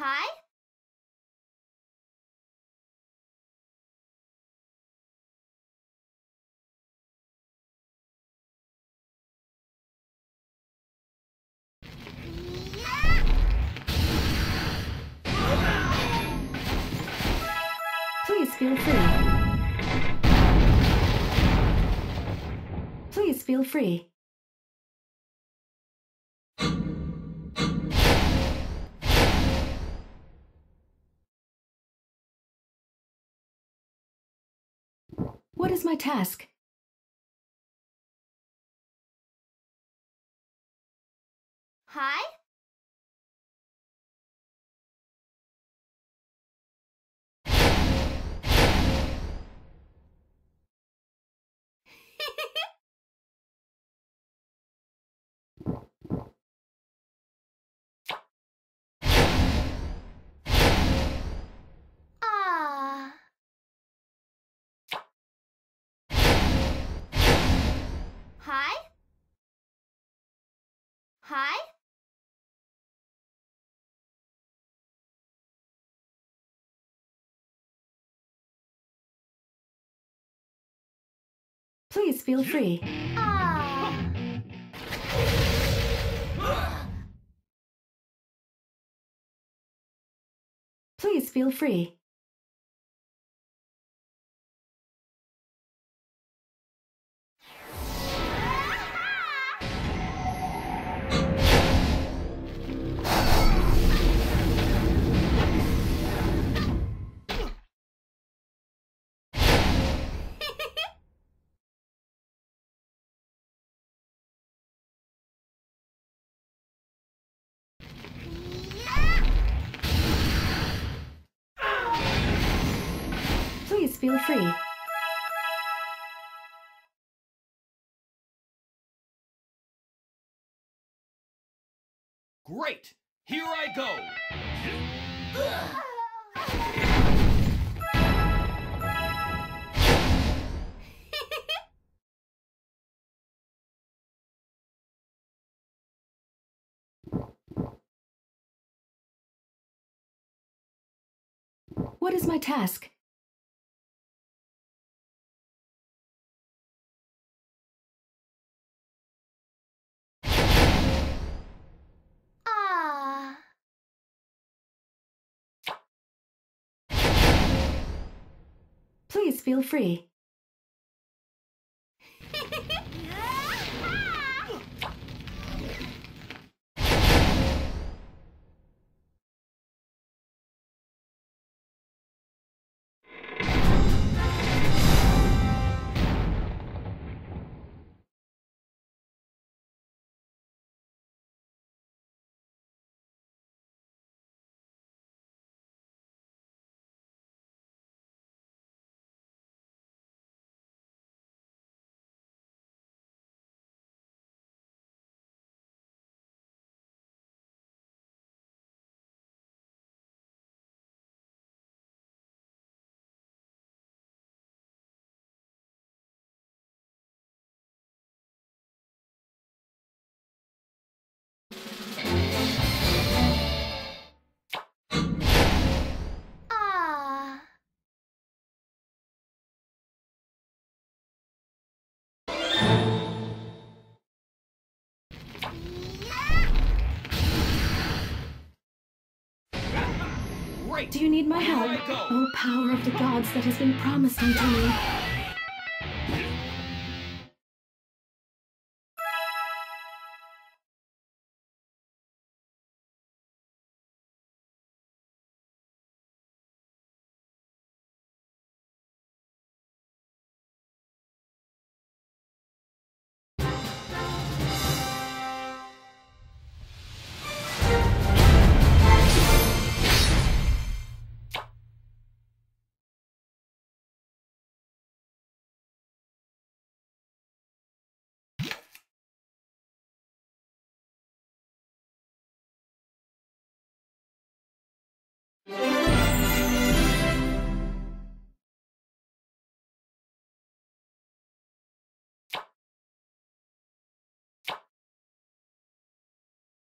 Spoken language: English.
Hi? Please feel free. Please feel free. What is my task? Hi? Ah. Hi? Hi? Please feel free. Ah. Please feel free. Please feel free. Great! Here I go! What is my task? Ah. Please feel free. Ah. Great! Do you need my Here help? I go! Oh, power of the gods that has been promised unto me.